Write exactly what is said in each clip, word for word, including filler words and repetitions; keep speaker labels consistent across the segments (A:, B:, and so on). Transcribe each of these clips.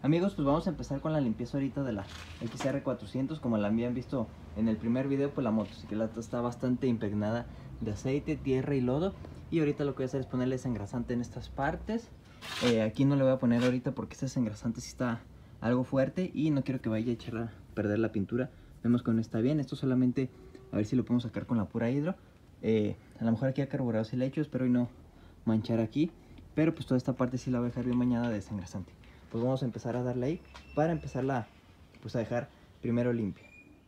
A: Amigos, pues vamos a empezar con la limpieza ahorita de la X R cuatrocientos. Como la habían visto en el primer video, pues la motocicleta está bastante impregnada de aceite, tierra y lodo. Y ahorita lo que voy a hacer es ponerle desengrasante en estas partes. eh, Aquí no le voy a poner ahorita porque este desengrasante sí está algo fuerte y no quiero que vaya a echar a perder la pintura. Vemos que no está bien. Esto solamente a ver si lo podemos sacar con la pura hidro. eh, A lo mejor aquí a carburado sí le he hecho, espero y no manchar aquí. Pero pues toda esta parte sí la voy a dejar bien bañada de desengrasante. Pues vamos a empezar a darle ahí para empezarla pues a dejar primero limpia.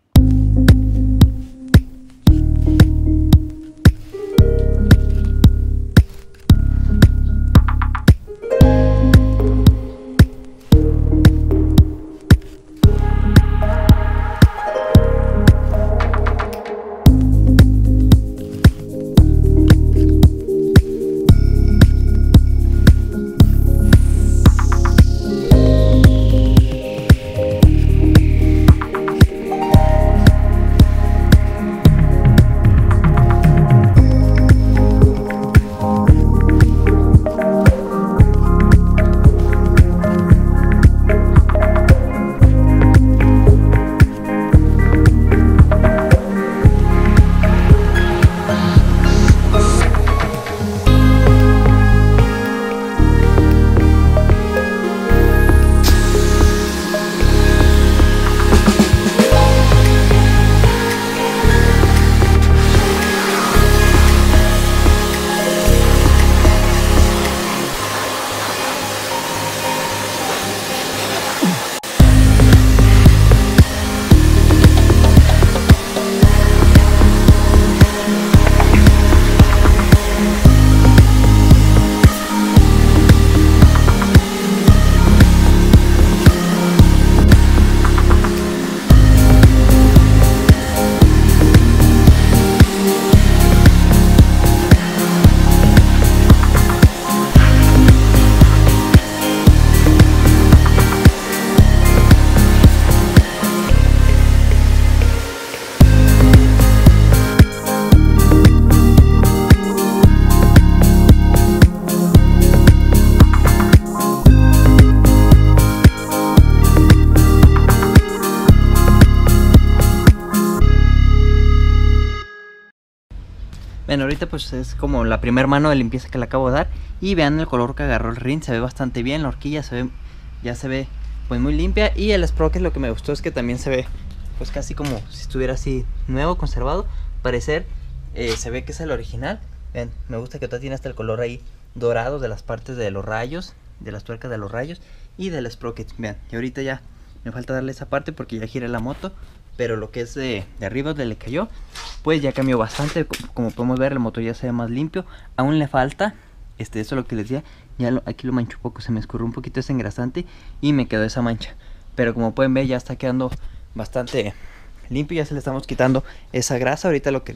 A: Bueno, ahorita pues es como la primera mano de limpieza que le acabo de dar. Y vean el color que agarró el rin, se ve bastante bien. La horquilla se ve, ya se ve pues muy limpia. Y el sprocket, lo que me gustó es que también se ve pues casi como si estuviera así nuevo, conservado. Parecer, eh, se ve que es el original. Vean, me gusta que todavía tiene hasta el color ahí dorado de las partes de los rayos, de las tuercas de los rayos y del sprocket. Vean, y ahorita ya me falta darle esa parte porque ya giré la moto. Pero lo que es de, de arriba donde le cayó, pues ya cambió bastante. Como, como podemos ver, el motor ya se ve más limpio. Aún le falta, este, eso es lo que les decía. Ya lo, aquí lo mancho un poco, se me escurrió un poquito ese engrasante y me quedó esa mancha. Pero como pueden ver, ya está quedando bastante limpio. Ya se le estamos quitando esa grasa. Ahorita lo que...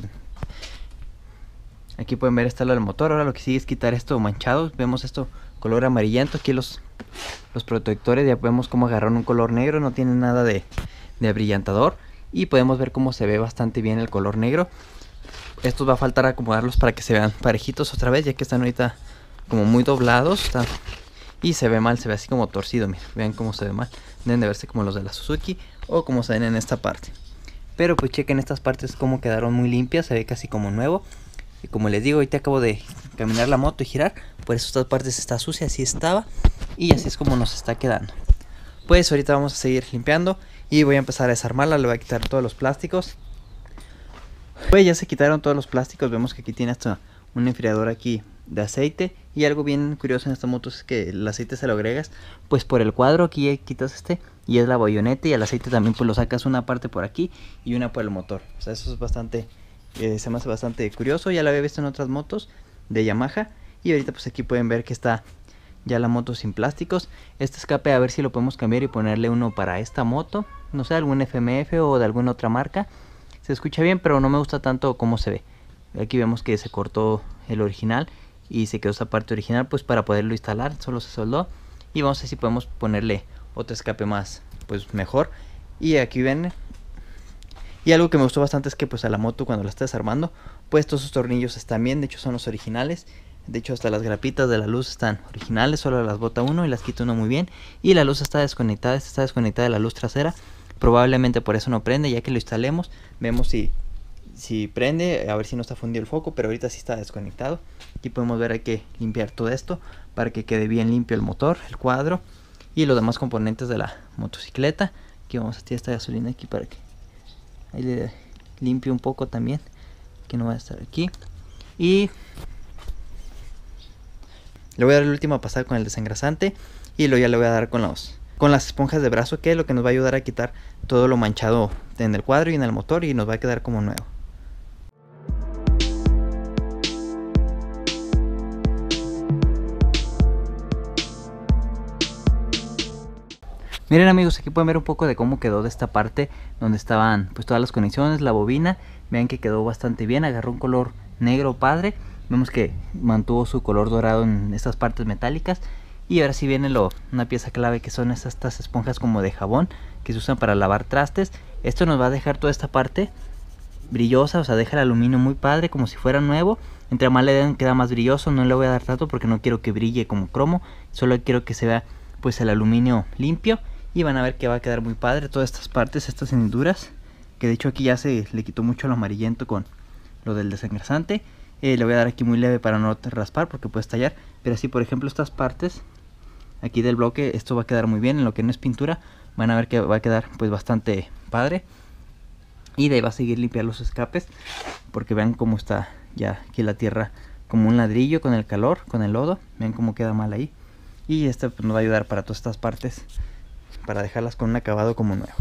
A: Aquí pueden ver está lo del motor. Ahora lo que sigue es quitar esto manchado. Vemos esto color amarillento. Aquí los, los protectores ya vemos cómo agarraron un color negro. No tiene nada de... de abrillantador y podemos ver cómo se ve bastante bien el color negro. Estos va a faltar acomodarlos para que se vean parejitos otra vez, ya que están ahorita como muy doblados. Está, y se ve mal, se ve así como torcido. Miren, vean cómo se ve mal. Deben de verse como los de la Suzuki o como se ven en esta parte. Pero pues chequen estas partes como quedaron muy limpias, se ve casi como nuevo. Y como les digo, ahorita acabo de caminar la moto y girar, por eso estas partes está sucia, así estaba. Y así es como nos está quedando. Pues ahorita vamos a seguir limpiando y voy a empezar a desarmarla. Le voy a quitar todos los plásticos. Pues ya se quitaron todos los plásticos. Vemos que aquí tiene hasta un enfriador aquí de aceite. Y algo bien curioso en esta moto es que el aceite se lo agregas pues por el cuadro. Aquí quitas este y es la bayoneta. Y el aceite también pues lo sacas una parte por aquí y una por el motor. O sea, eso es bastante, eh, se me hace bastante curioso. Ya lo había visto en otras motos de Yamaha. Y ahorita pues aquí pueden ver que está ya la moto sin plásticos. Este escape a ver si lo podemos cambiar y ponerle uno para esta moto. No sé, algún F M F o de alguna otra marca. Se escucha bien, pero no me gusta tanto cómo se ve. Aquí vemos que se cortó el original y se quedó esa parte original pues para poderlo instalar. Solo se soldó. Y vamos a ver si podemos ponerle otro escape más pues mejor. Y aquí ven. Y algo que me gustó bastante es que pues a la moto cuando la estás desarmando pues todos sus tornillos están bien. De hecho son los originales. De hecho, hasta las grapitas de la luz están originales, solo las bota uno y las quita uno muy bien. Y la luz está desconectada, esta está desconectada de la luz trasera. Probablemente por eso no prende, ya que lo instalemos. Vemos si, si prende, a ver si no está fundido el foco, pero ahorita sí está desconectado. Aquí podemos ver, hay que limpiar todo esto para que quede bien limpio el motor, el cuadro y los demás componentes de la motocicleta. Aquí vamos a tirar esta gasolina aquí para que ahí le limpie un poco también, que no va a estar aquí. Y le voy a dar el último pasar con el desengrasante y luego ya le voy a dar con los con las esponjas de brazo, que es lo que nos va a ayudar a quitar todo lo manchado en el cuadro y en el motor, y nos va a quedar como nuevo. Miren amigos, aquí pueden ver un poco de cómo quedó de esta parte donde estaban pues todas las conexiones, la bobina. Vean que quedó bastante bien, agarró un color negro padre. Vemos que mantuvo su color dorado en estas partes metálicas. Y ahora sí viene lo, una pieza clave, que son estas, estas esponjas como de jabón que se usan para lavar trastes. Esto nos va a dejar toda esta parte brillosa, o sea, deja el aluminio muy padre, como si fuera nuevo. Entre más le den queda más brilloso. No le voy a dar tanto porque no quiero que brille como cromo, solo quiero que se vea pues el aluminio limpio. Y van a ver que va a quedar muy padre todas estas partes, estas hendiduras, que de hecho aquí ya se le quitó mucho lo amarillento con lo del desengrasante. Eh, le voy a dar aquí muy leve para no raspar porque puede estallar, pero así por ejemplo estas partes aquí del bloque, esto va a quedar muy bien. En lo que no es pintura van a ver que va a quedar pues bastante padre. Y de ahí va a seguir limpiar los escapes, porque vean cómo está ya aquí la tierra como un ladrillo con el calor, con el lodo. Vean cómo queda mal ahí. Y este pues, nos va a ayudar para todas estas partes, para dejarlas con un acabado como nuevo.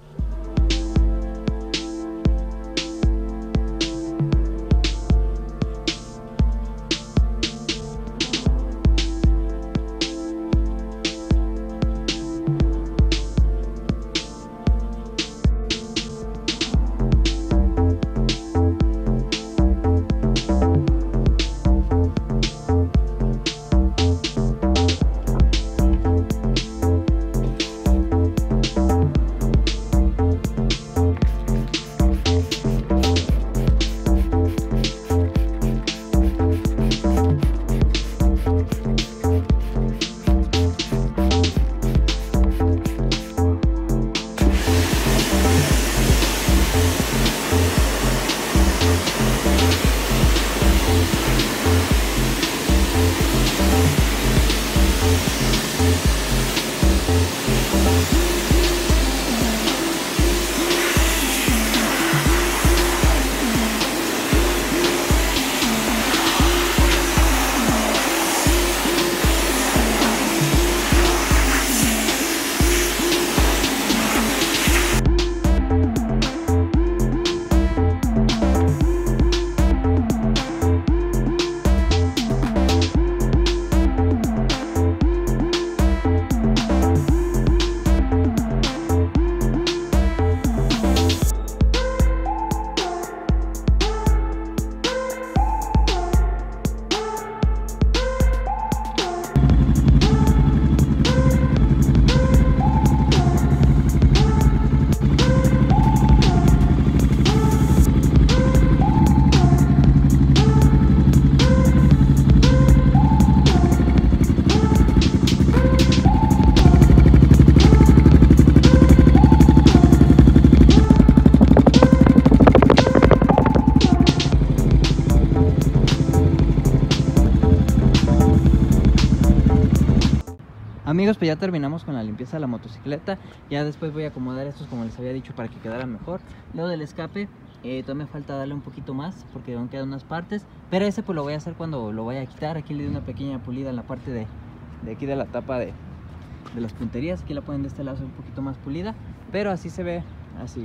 A: Amigos, pues ya terminamos con la limpieza de la motocicleta. Ya después voy a acomodar estos como les había dicho para que quedara mejor. Lo del escape, eh, todavía me falta darle un poquito más porque aún quedan unas partes, pero ese pues lo voy a hacer cuando lo vaya a quitar. Aquí le doy una pequeña pulida en la parte de, de aquí de la tapa de, de las punterías. Aquí la ponen de este lado un poquito más pulida, pero así se ve, así.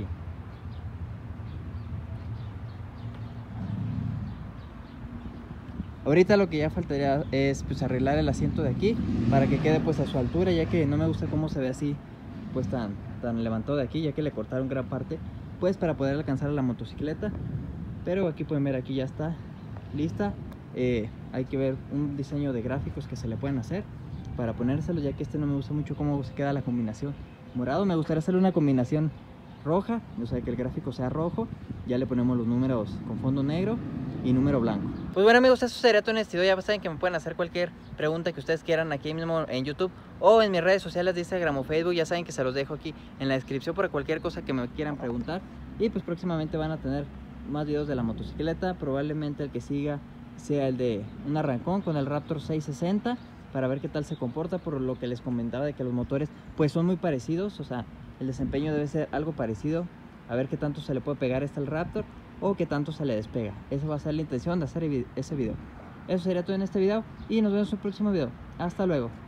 A: Ahorita lo que ya faltaría es pues arreglar el asiento de aquí para que quede pues a su altura, ya que no me gusta cómo se ve así pues tan, tan levantado de aquí, ya que le cortaron gran parte pues para poder alcanzar a la motocicleta. Pero aquí pueden ver, aquí ya está lista. Eh, hay que ver un diseño de gráficos que se le pueden hacer para ponérselos, ya que este no me gusta mucho cómo se queda la combinación morado. Me gustaría hacer una combinación roja, o sea que el gráfico sea rojo. Ya le ponemos los números con fondo negro y número blanco. Pues bueno amigos, eso sería todo en este video. Ya saben que me pueden hacer cualquier pregunta que ustedes quieran aquí mismo en YouTube o en mis redes sociales de Instagram o Facebook. Ya saben que se los dejo aquí en la descripción por cualquier cosa que me quieran preguntar. Y pues próximamente van a tener más videos de la motocicleta. Probablemente el que siga sea el de un arrancón con el Raptor seiscientos sesenta, para ver qué tal se comporta, por lo que les comentaba de que los motores pues son muy parecidos. O sea, el desempeño debe ser algo parecido. A ver qué tanto se le puede pegar este al Raptor o qué tanto se le despega. Esa va a ser la intención de hacer ese video. Eso sería todo en este video y nos vemos en el próximo video. Hasta luego.